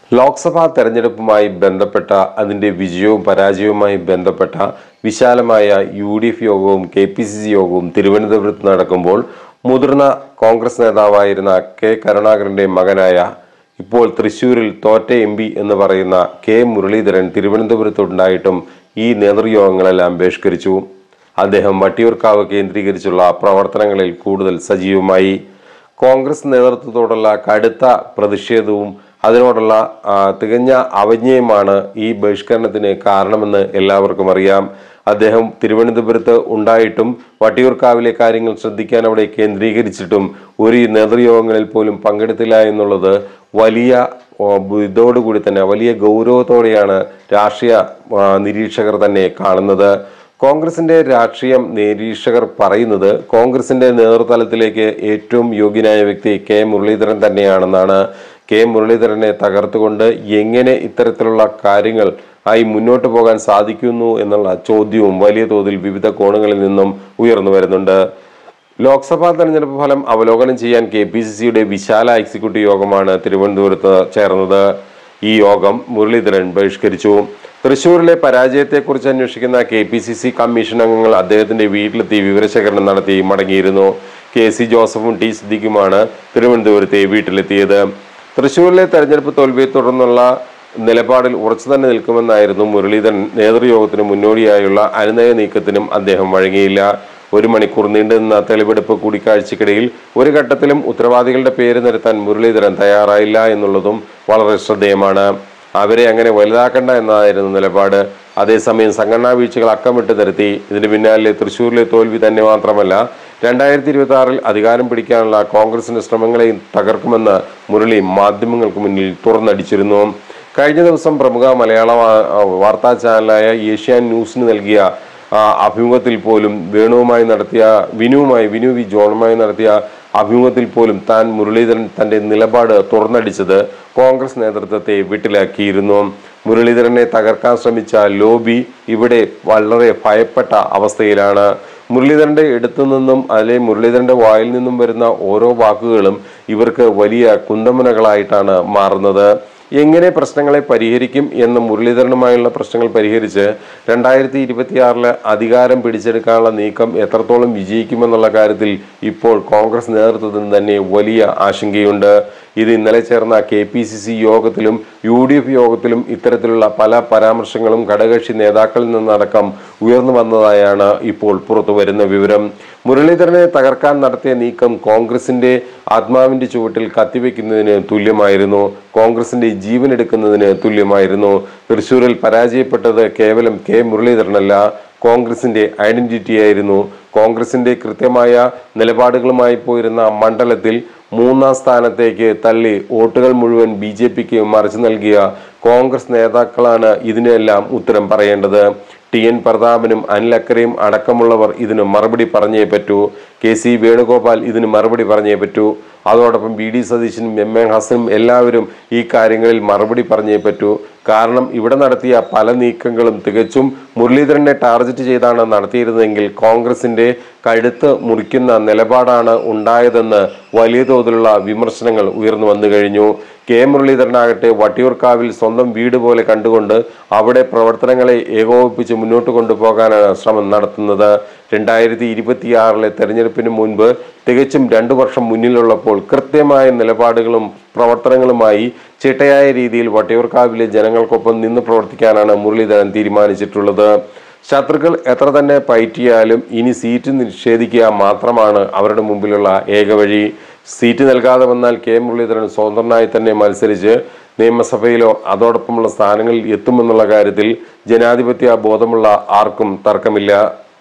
ലോക്സഭാ തെരഞ്ഞെടുപ്പുമായി ബന്ധപ്പെട്ട അതിന്റെ വിജയവും പരാജയവുമായി ബന്ധപ്പെട്ട വിശാലമായ UDF യോഗവും KPCC യോഗവും തിരുവനന്തപുരത്ത് നടക്കുമ്പോൾ മുതിർന്ന കോൺഗ്രസ് നേതാവായിരുന്ന കെ കരുണാകരന്റെ മകനായ ഇപ്പോൾ തൃശ്ശൂരിൽ തോറ്റ MP എന്ന് പറയുന്ന കെ മുരളീധരൻ തിരുവനന്തപുരത്തുണ്ടായിട്ടും ഈ നേതൃയോഗങ്ങളെല്ലാം ബഹിഷ്കരിച്ചു. അദ്ദേഹം വട്ടിയൂർക്കാവ് കേന്ദ്രീകരിച്ചുള്ള പ്രവർത്തനങ്ങളിൽ കൂടുതൽ സജീവമായി. കോൺഗ്രസ് നേതൃത്വത്തോടുള്ള കടുത്ത പ്രതിഷേധവും അതിനോടുള്ള തികഞ്ഞ അവജ്ഞയുമാണ് ഈ ബഹിഷ്കരണത്തിന് കാരണമെന്ന് എല്ലാവർക്കും അറിയാം. അദ്ദേഹം തിരുവനന്തപുരത്ത് ഉണ്ടായിട്ടും വട്ടിയൂർക്കാവിലെ കാര്യങ്ങൾ ശ്രദ്ധിക്കാൻ അവിടെ കേന്ദ്രീകരിച്ചിട്ടും ഒരു നേതൃയോഗങ്ങളിൽ പോലും പങ്കെടുത്തില്ല എന്നുള്ളത് വലിയ ഇതോടുകൂടി തന്നെ വലിയ ഗൗരവത്തോടെയാണ് രാഷ്ട്രീയ നിരീക്ഷകർ തന്നെ കാണുന്നത്. കോൺഗ്രസിന്റെ രാഷ്ട്രീയം നിരീക്ഷകർ പറയുന്നത് കോൺഗ്രസിന്റെ നേതൃതലത്തിലേക്ക് ഏറ്റവും യോഗ്യനായ വ്യക്തി കെ മുരളീധരൻ തന്നെയാണെന്നാണ്. കെ മുരളീധരനെ തകർത്തുകൊണ്ട് എങ്ങനെ ഇത്തരത്തിലുള്ള കാര്യങ്ങൾ ആയി മുന്നോട്ട് പോകാൻ സാധിക്കുന്നു എന്നുള്ള ചോദ്യവും വലിയ തോതിൽ വിവിധ കോണുകളിൽ നിന്നും ഉയർന്നു വരുന്നുണ്ട്. ലോക്സഭാ തെരഞ്ഞെടുപ്പ് ഫലം അവലോകനം ചെയ്യാൻ KPCCയുടെ വിശാല എക്സിക്യൂട്ടീവ് യോഗമാണ് തിരുവനന്തപുരത്ത് ചേർന്നത്. ഈ യോഗം മുരളീധരൻ ബഹിഷ്കരിച്ചു. തൃശൂരിലെ പരാജയത്തെക്കുറിച്ച് അന്വേഷിക്കുന്ന KPCC കമ്മീഷൻ അംഗങ്ങൾ അദ്ദേഹത്തിന്റെ വീട്ടിലെത്തി വിവരശേഖരണം നടത്തി മടങ്ങിയിരുന്നു. KC ജോസഫും T സിദ്ദിഖുമാണ് തിരുവനന്തപുരത്തെ വീട്ടിലെത്തിയത്. തൃശൂരിലെ തെരഞ്ഞെടുപ്പ് തോൽവിയെ തുടർന്നുള്ള നിലപാടിൽ ഉറച്ചു തന്നെ നിൽക്കുമെന്നായിരുന്നു മുരളീധരൻ. നേതൃയോഗത്തിന് മുന്നോടിയായുള്ള അനുനയ നീക്കത്തിനും അദ്ദേഹം വഴങ്ങിയില്ല. 1 മണിക്കൂർ നീണ്ടുനിന്ന തെളിവെടുപ്പ് കൂടിക്കാഴ്ചക്കിടയിൽ ഒരു ഘട്ടത്തിലും ഉത്തരവാദികളുടെ പേര് നിരത്താൻ മുരളീധരൻ തയ്യാറായില്ല എന്നുള്ളതും വളരെ ശ്രദ്ധേയമാണ്. അവരെ അങ്ങനെ വലുതാക്കണ്ട എന്നതായിരുന്നു നിലപാട്. അതേസമയം സംഘടനാ വീഴ്ചകൾ അക്കമിട്ട് നിരത്തി. ഇതിന് പിന്നാലെ തൃശ്ശൂരിലെ തോൽവി തന്നെ മാത്രമല്ല 2026 അധികാരം പിടിക്കാനുള്ള കോൺഗ്രസിന്റെ ശ്രമങ്ങളെയും തകർക്കുമെന്ന് മുരളി മാധ്യമങ്ങൾക്ക് മുന്നിൽ തുറന്നടിച്ചിരുന്നു. കഴിഞ്ഞ ദിവസം പ്രമുഖ മലയാള വാർത്താ ചാനലായ ഏഷ്യാൻ ന്യൂസിന് നൽകിയ അഭിമുഖത്തിൽ പോലും വിനു വി ജോണുമായി നടത്തിയ അഭിമുഖത്തിൽ പോലും താൻ മുരളീധരൻ തന്റെ നിലപാട് തുറന്നടിച്ചത് കോൺഗ്രസ് നേതൃത്വത്തെ വീട്ടിലാക്കിയിരുന്നു. മുരളീധരനെ തകർക്കാൻ ശ്രമിച്ച ലോബി ഇവിടെ വളരെ ഭയപ്പെട്ട അവസ്ഥയിലാണ്. മുരളീധരന്റെ അടുത്തു നിന്നും അല്ലെങ്കിൽ മുരളീധരന്റെ വായിൽ നിന്നും വരുന്ന ഓരോ വാക്കുകളും ഇവർക്ക് വലിയ കുന്തമുനകളായിട്ടാണ് മാറുന്നത്. എങ്ങനെ പ്രശ്നങ്ങളെ പരിഹരിക്കും എന്ന് മുരളീധരനുമായുള്ള പ്രശ്നങ്ങൾ പരിഹരിച്ച് 2026 അധികാരം പിടിച്ചെടുക്കാനുള്ള നീക്കം എത്രത്തോളം വിജയിക്കുമെന്നുള്ള കാര്യത്തിൽ ഇപ്പോൾ കോൺഗ്രസ് നേതൃത്വത്തിന് തന്നെ വലിയ ആശങ്കയുണ്ട്. ഇത് ഇന്നലെ ചേർന്ന KPCC യോഗത്തിലും UDF യോഗത്തിലും ഇത്തരത്തിലുള്ള പല പരാമർശങ്ങളും ഘടകകക്ഷി നേതാക്കളിൽ നിന്നടക്കം ഉയർന്നു വന്നതായാണ് ഇപ്പോൾ പുറത്തു വരുന്ന വിവരം. മുരളീധരനെ തകർക്കാൻ നടത്തിയ നീക്കം കോൺഗ്രസിന്റെ ആത്മാവിന്റെ ചുവട്ടിൽ കത്തിവെക്കുന്നതിന് തുല്യമായിരുന്നു. കോൺഗ്രസിന്റെ ജീവൻ എടുക്കുന്നതിന് തുല്യമായിരുന്നു. തൃശ്ശൂരിൽ പരാജയപ്പെട്ടത് കേവലം കെ മുരളീധരനല്ല, കോൺഗ്രസിന്റെ ഐഡന്റിറ്റി ആയിരുന്നു. കോൺഗ്രസിന്റെ കൃത്യമായ നിലപാടുകളുമായി പോയിരുന്ന മണ്ഡലത്തിൽ 3ാം സ്ഥാനത്തേക്ക് തള്ളി വോട്ടുകൾ മുഴുവൻ BJPക്ക് മറിച്ചു നൽകിയ കോൺഗ്രസ് നേതാക്കളാണ് ഇതിനെല്ലാം ഉത്തരം പറയേണ്ടത്. TN പ്രതാപനും അനിൽ അക്കരയും അടക്കമുള്ളവർ ഇതിന് മറുപടി പറഞ്ഞേ പറ്റൂ. KC വേണുഗോപാൽ ഇതിന് മറുപടി പറഞ്ഞേ പറ്റൂ. അതോടൊപ്പം BD സതീശനും MA ഹസനും എല്ലാവരും ഈ കാര്യങ്ങളിൽ മറുപടി പറഞ്ഞേ പറ്റൂ. കാരണം ഇവിടെ നടത്തിയ പല നീക്കങ്ങളും തികച്ചും മുരളീധരനെ ടാർഗറ്റ് ചെയ്താണ് നടത്തിയിരുന്നതെങ്കിൽ കോൺഗ്രസിന്റെ കഴുത്ത് മുറിക്കുന്ന നിലപാടാണ് ഉണ്ടായതെന്ന് വലിയ തോതിലുള്ള വിമർശനങ്ങൾ ഉയർന്നു വന്നു കഴിഞ്ഞു. കെ മുരളീധരനാകട്ടെ വട്ടിയൂർക്കാവിൽ സ്വന്തം വീട് പോലെ കണ്ടുകൊണ്ട് അവിടെ പ്രവർത്തനങ്ങളെ ഏകോപിപ്പിച്ച് മുന്നോട്ട് കൊണ്ടുപോകാനാണ് ശ്രമം നടത്തുന്നത്. 2026 തെരഞ്ഞെടുപ്പിന് മുൻപ് തികച്ചും 2 വർഷം മുന്നിലുള്ളപ്പോൾ കൃത്യമായ നിലപാടുകളും പ്രവർത്തനങ്ങളുമായി ചിട്ടയായ രീതിയിൽ വട്ടിയൂർക്കാവിലെ ജനങ്ങൾക്കൊപ്പം നിന്ന് പ്രവർത്തിക്കാനാണ് മുരളീധരൻ തീരുമാനിച്ചിട്ടുള്ളത്. ശത്രുക്കൾ എത്ര തന്നെ പയറ്റിയാലും ഇനി സീറ്റ് നിഷേധിക്കുക മാത്രമാണ് അവരുടെ മുമ്പിലുള്ള ഏക വഴി. സീറ്റ് നൽകാതെ വന്നാൽ കെ മുരളീധരൻ സ്വതന്ത്രനായി തന്നെ മത്സരിച്ച് നിയമസഭയിലോ അതോടൊപ്പമുള്ള സ്ഥാനങ്ങളിൽ എത്തുമെന്നുള്ള കാര്യത്തിൽ ജനാധിപത്യ ബോധമുള്ള ആർക്കും തർക്കമില്ല.